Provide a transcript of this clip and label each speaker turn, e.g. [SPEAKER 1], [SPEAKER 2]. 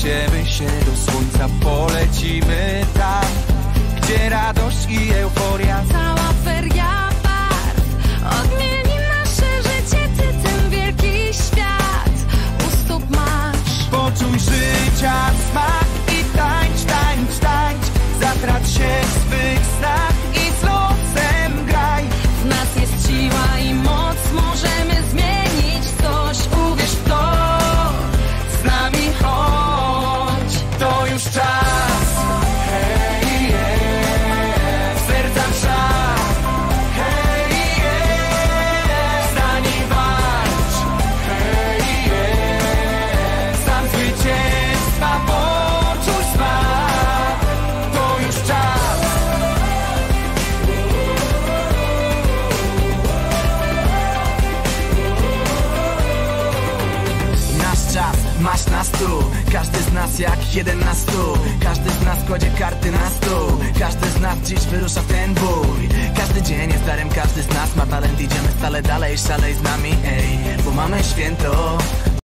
[SPEAKER 1] Uniesiemy się do słońca, polecimy tam, gdzie radość i euforia.
[SPEAKER 2] Cała feria barw odmieni nasze życie, ty ten wielki świat u stóp masz.
[SPEAKER 1] Poczuj życia smak i tańcz, tańcz, tańcz. Zatrać się w swych snach i z losem graj.
[SPEAKER 2] W nas jest siła i moc, możemy zmienić coś, uwierz w to,
[SPEAKER 1] Z nami chodź, to już czas. Hej, yeah. Serca szat. Hej, yeah. Wstań i walcz. Hej, yeah. Sam zwycięstwa poczuj smak. To już czas. Nasz czas, masz nas tu. Każdy z nas jak jeden na 100. Każdy z nas kładzie karty na stół. Każdy z nas dziś wyrusza w ten bój. Każdy dzień jest darem, każdy z nas ma talent. Idziemy stale dalej, szalej z nami, ej, bo mamy święto.